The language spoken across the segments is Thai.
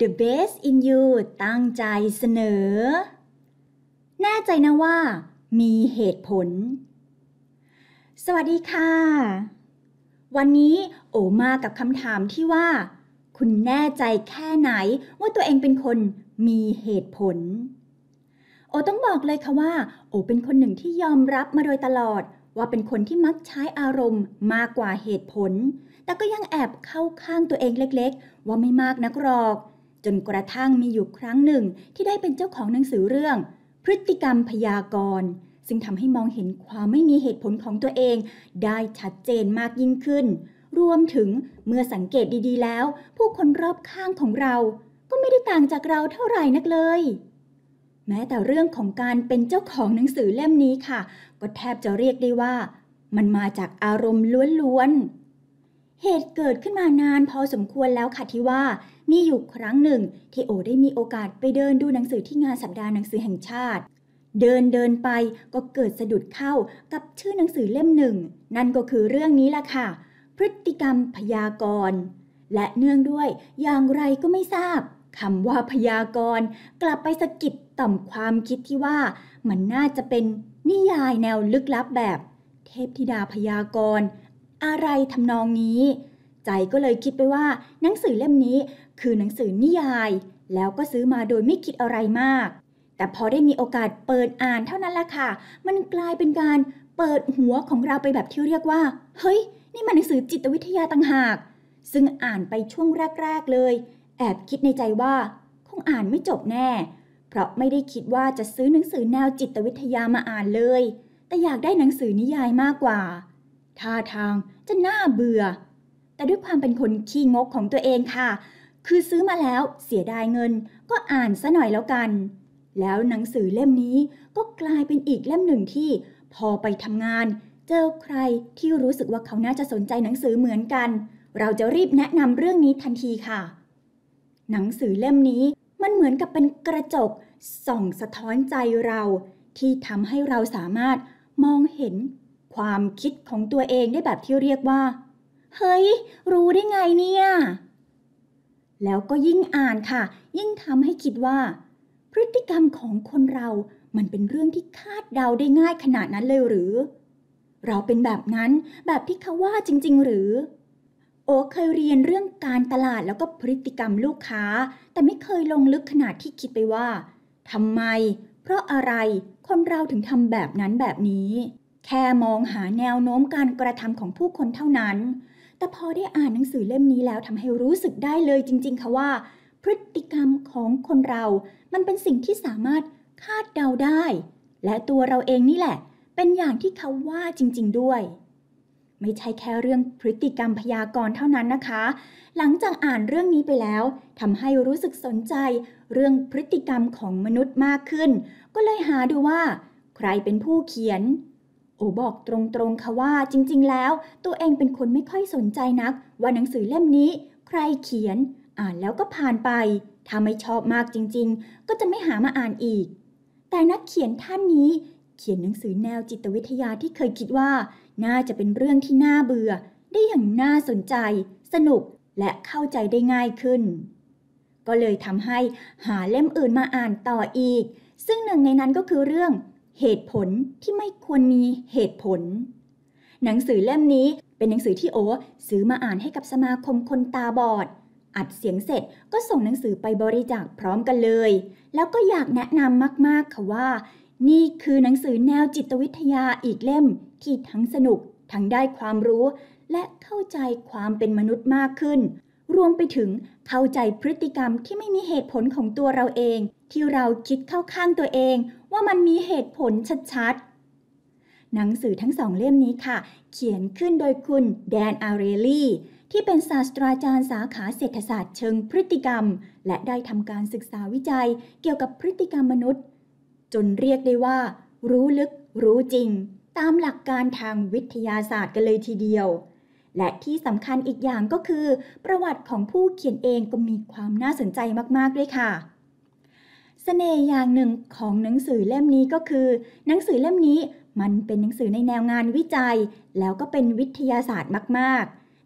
The Best in You ตั้งใจเสนอแน่ใจนะว่ามีเหตุผลสวัสดีค่ะวันนี้โอมากับคำถามที่ว่าคุณแน่ใจแค่ไหนว่าตัวเองเป็นคนมีเหตุผลโอต้องบอกเลยค่ะว่าโอเป็นคนหนึ่งที่ยอมรับมาโดยตลอดว่าเป็นคนที่มักใช้อารมณ์มากกว่าเหตุผลแต่ก็ยังแอบเข้าข้างตัวเองเล็กๆว่าไม่มากนักหรอกจนกระทั่งมีอยู่ครั้งหนึ่งที่ได้เป็นเจ้าของหนังสือเรื่องพฤติกรรมพยากรณ์ซึ่งทำให้มองเห็นความไม่มีเหตุผลของตัวเองได้ชัดเจนมากยิ่งขึ้นรวมถึงเมื่อสังเกตดีๆแล้วผู้คนรอบข้างของเราก็ไม่ได้ต่างจากเราเท่าไหร่นักเลยแม้แต่เรื่องของการเป็นเจ้าของหนังสือเล่มนี้ค่ะก็แทบจะเรียกได้ว่ามันมาจากอารมณ์ล้วนๆเหตุเกิดขึ้นมานานพอสมควรแล้วค่ะที่ว่ามีอยู่ครั้งหนึ่งที่โอได้มีโอกาสไปเดินดูหนังสือที่งานสัปดาห์หนังสือแห่งชาติเดินไปก็เกิดสะดุดเข้ากับชื่อหนังสือเล่มหนึ่งนั่นก็คือเรื่องนี้ล่ะค่ะพฤติกรรมพยากรณ์และเนื่องด้วยอย่างไรก็ไม่ทราบคำว่าพยากรณ์กลับไปสะกิดต่อมความคิดที่ว่ามันน่าจะเป็นนิยายแนวลึกลับแบบเทพธิดาพยากรณ์อะไรทำนองนี้ใจก็เลยคิดไปว่าหนังสือเล่มนี้คือหนังสือนิยายแล้วก็ซื้อมาโดยไม่คิดอะไรมากแต่พอได้มีโอกาสเปิดอ่านเท่านั้นแหละค่ะมันกลายเป็นการเปิดหัวของเราไปแบบที่เรียกว่าเฮ้ยนี่มันหนังสือจิตวิทยาต่างหากซึ่งอ่านไปช่วงแรกๆเลยแอบคิดในใจว่าคงอ่านไม่จบแน่เพราะไม่ได้คิดว่าจะซื้อหนังสือแนวจิตวิทยามาอ่านเลยแต่อยากได้หนังสือนิยายมากกว่าท่าทางจะน่าเบื่อแต่ด้วยความเป็นคนขี้งกของตัวเองค่ะคือซื้อมาแล้วเสียดายเงินก็อ่านซะหน่อยแล้วกันแล้วหนังสือเล่มนี้ก็กลายเป็นอีกเล่มหนึ่งที่พอไปทำงานเจอใครที่รู้สึกว่าเขาน่าจะสนใจหนังสือเหมือนกันเราจะรีบแนะนำเรื่องนี้ทันทีค่ะหนังสือเล่มนี้มันเหมือนกับเป็นกระจกส่องสะท้อนใจเราที่ทำให้เราสามารถมองเห็นความคิดของตัวเองได้แบบที่เรียกว่าเฮ้ยรู้ได้ไงเนี่ยแล้วก็ยิ่งอ่านค่ะยิ่งทำให้คิดว่าพฤติกรรมของคนเรามันเป็นเรื่องที่คาดเดาได้ง่ายขนาดนั้นเลยหรือเราเป็นแบบนั้นแบบที่เขาว่าจริงๆหรือโอเคยเรียนเรื่องการตลาดแล้วก็พฤติกรรมลูกค้าแต่ไม่เคยลงลึกขนาดที่คิดไปว่าทำไมเพราะอะไรคนเราถึงทำแบบนั้นแบบนี้แค่มองหาแนวโน้มการกระทำของผู้คนเท่านั้นแต่พอได้อ่านหนังสือเล่มนี้แล้วทำให้รู้สึกได้เลยจริงๆค่ะว่าพฤติกรรมของคนเรามันเป็นสิ่งที่สามารถคาดเดาได้และตัวเราเองนี่แหละเป็นอย่างที่เขาว่าจริงๆด้วยไม่ใช่แค่เรื่องพฤติกรรมพยากรณ์เท่านั้นนะคะหลังจากอ่านเรื่องนี้ไปแล้วทำให้รู้สึกสนใจเรื่องพฤติกรรมของมนุษย์มากขึ้นก็เลยหาดูว่าใครเป็นผู้เขียนโอบอกตรงๆค่ะว่าจริงๆแล้วตัวเองเป็นคนไม่ค่อยสนใจนักว่าหนังสือเล่มนี้ใครเขียนอ่านแล้วก็ผ่านไปถ้าไม่ชอบมากจริงๆก็จะไม่หามาอ่านอีกแต่นักเขียนท่านนี้เขียนหนังสือแนวจิตวิทยาที่เคยคิดว่าน่าจะเป็นเรื่องที่น่าเบื่อได้อย่างน่าสนใจสนุกและเข้าใจได้ง่ายขึ้นก็เลยทำให้หาเล่มอื่นมาอ่านต่ออีกซึ่งหนึ่งในนั้นก็คือเรื่องเหตุผลที่ไม่ควรมีเหตุผลหนังสือเล่มนี้เป็นหนังสือที่โอซื้อมาอ่านให้กับสมาคมคนตาบอดอัดเสียงเสร็จก็ส่งหนังสือไปบริจาคพร้อมกันเลยแล้วก็อยากแนะนำมากๆค่ะว่านี่คือหนังสือแนวจิตวิทยาอีกเล่มที่ทั้งสนุกทั้งได้ความรู้และเข้าใจความเป็นมนุษย์มากขึ้นรวมไปถึงเข้าใจพฤติกรรมที่ไม่มีเหตุผลของตัวเราเองที่เราคิดเข้าข้างตัวเองว่ามันมีเหตุผลชัดๆหนังสือทั้งสองเล่มนี้ค่ะเขียนขึ้นโดยคุณแดนอาเรลลี่ที่เป็นศาสตราจารย์สาขาเศรษฐศาสตร์เชิงพฤติกรรมและได้ทำการศึกษาวิจัยเกี่ยวกับพฤติกรรมมนุษย์จนเรียกได้ว่ารู้ลึกรู้จริงตามหลักการทางวิทยาศาสตร์กันเลยทีเดียวและที่สำคัญอีกอย่างก็คือประวัติของผู้เขียนเองก็มีความน่าสนใจมากๆด้วยค่ะเสน่ห์อย่างหนึ่งของหนังสือเล่มนี้ก็คือหนังสือเล่มนี้มันเป็นหนังสือในแนวงานวิจัยแล้วก็เป็นวิทยาศาสตร์มากๆ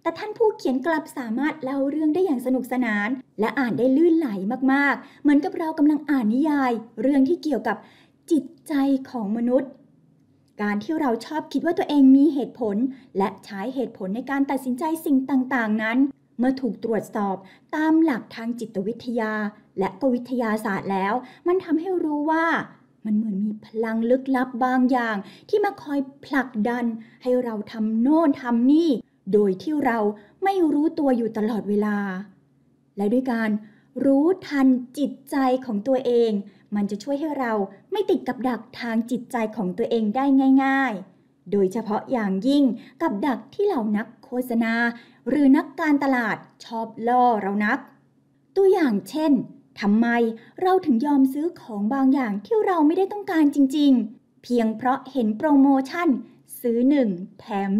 แต่ท่านผู้เขียนกลับสามารถเล่าเรื่องได้อย่างสนุกสนานและอ่านได้ลื่นไหลมากๆเหมือนกับเรากำลังอ่านนิยายเรื่องที่เกี่ยวกับจิตใจของมนุษย์การที่เราชอบคิดว่าตัวเองมีเหตุผลและใช้เหตุผลในการตัดสินใจสิ่งต่างๆนั้นเมื่อถูกตรวจสอบตามหลักทางจิตวิทยาและก็วิทยาศาสตร์แล้วมันทำให้รู้ว่ามันเหมือนมีพลังลึกลับบางอย่างที่มาคอยผลักดันให้เราทำโน่นทำนี่โดยที่เราไม่รู้ตัวอยู่ตลอดเวลาและด้วยการรู้ทันจิตใจของตัวเองมันจะช่วยให้เราไม่ติดกับดักทางจิตใจของตัวเองได้ง่ายๆโดยเฉพาะอย่างยิ่งกับดักที่เหล่านักโฆษณาหรือนักการตลาดชอบล่อเรานักตัวอย่างเช่นทำไมเราถึงยอมซื้อของบางอย่างที่เราไม่ได้ต้องการจริงๆเพียงเพราะเห็นโปรโมชั่นซื้อ1แถม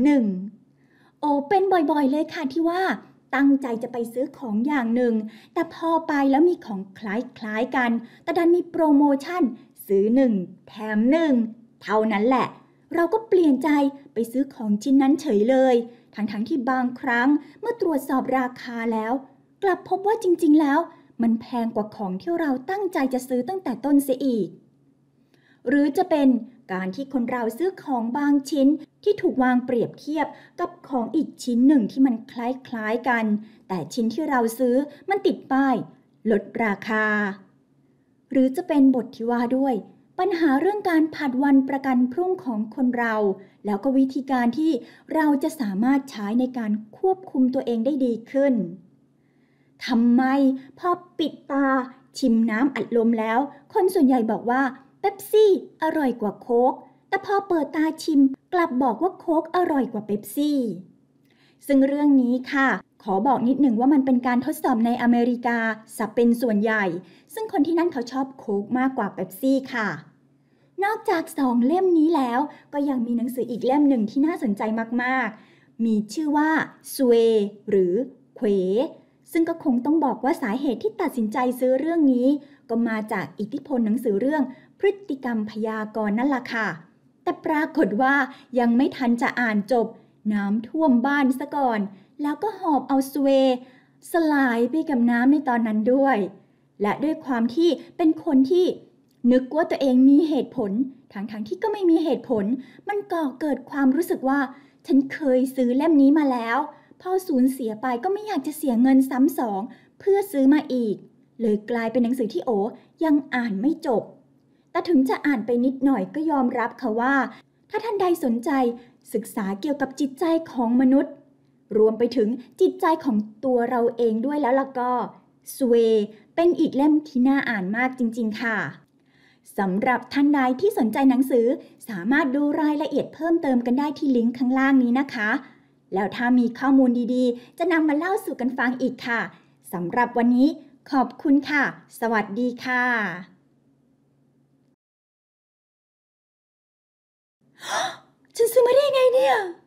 1เป็นบ่อยๆเลยค่ะที่ว่าตั้งใจจะไปซื้อของอย่างหนึ่งแต่พอไปแล้วมีของคล้ายๆกันแต่ดันมีโปรโมชั่นซื้อ1แถม1เท่านั้นแหละเราก็เปลี่ยนใจไปซื้อของชิ้นนั้นเฉยเลยทั้งที่บางครั้งเมื่อตรวจสอบราคาแล้วกลับพบว่าจริงๆแล้วมันแพงกว่าของที่เราตั้งใจจะซื้อตั้งแต่ต้นเสียอีกหรือจะเป็นการที่คนเราซื้อของบางชิ้นที่ถูกวางเปรียบเทียบกับของอีกชิ้นหนึ่งที่มันคล้ายๆกันแต่ชิ้นที่เราซื้อมันติดป้ายลดราคาหรือจะเป็นบทที่ว่าด้วยปัญหาเรื่องการผัดวันประกันพรุ่งของคนเราแล้วก็วิธีการที่เราจะสามารถใช้ในการควบคุมตัวเองได้ดีขึ้นทำไมพอปิดตาชิมน้ำอัดลมแล้วคนส่วนใหญ่บอกว่าเป๊ปซี่อร่อยกว่าโค้กแต่พอเปิดตาชิมกลับบอกว่าโค้กอร่อยกว่าเป๊ปซี่ซึ่งเรื่องนี้ค่ะขอบอกนิดหนึ่งว่ามันเป็นการทดสอบในอเมริกาซะเป็นส่วนใหญ่ซึ่งคนที่นั่นเขาชอบโค้กมากกว่าเป๊ปซี่ค่ะนอกจาก2 เล่มนี้แล้วก็ยังมีหนังสืออีกเล่มหนึ่งที่น่าสนใจมากๆมีชื่อว่า Sway หรือเขวซึ่งก็คงต้องบอกว่าสาเหตุที่ตัดสินใจซื้อเรื่องนี้ก็มาจากอิทธิพลหนังสือเรื่องพฤติกรรมพยากรณ์นั่นล่ะค่ะแต่ปรากฏว่ายังไม่ทันจะอ่านจบน้ำท่วมบ้านซะก่อนแล้วก็หอบเอาสเวย์สลายไปกับน้ำในตอนนั้นด้วยและด้วยความที่เป็นคนที่นึกว่าตัวเองมีเหตุผลทั้งที่ก็ไม่มีเหตุผลมันก่อเกิดความรู้สึกว่าฉันเคยซื้อเล่มนี้มาแล้วพอสูญเสียไปก็ไม่อยากจะเสียเงินซ้ำสองเพื่อซื้อมาอีกเลยกลายเป็นหนังสือที่ยังอ่านไม่จบแต่ถึงจะอ่านไปนิดหน่อยก็ยอมรับค่ะว่าถ้าท่านใดสนใจศึกษาเกี่ยวกับจิตใจของมนุษย์รวมไปถึงจิตใจของตัวเราเองด้วยแล้วล่ะก็สเวย์เป็นอีกเล่มที่น่าอ่านมากจริงๆค่ะสำหรับท่านใดที่สนใจหนังสือสามารถดูรายละเอียดเพิ่มเติมกันได้ที่ลิงก์ข้างล่างนี้นะคะแล้วถ้ามีข้อมูลดีๆจะนำมาเล่าสู่กันฟังอีกค่ะสำหรับวันนี้ขอบคุณค่ะสวัสดีค่ะฉันซื้อมาได้ไงเนี่ย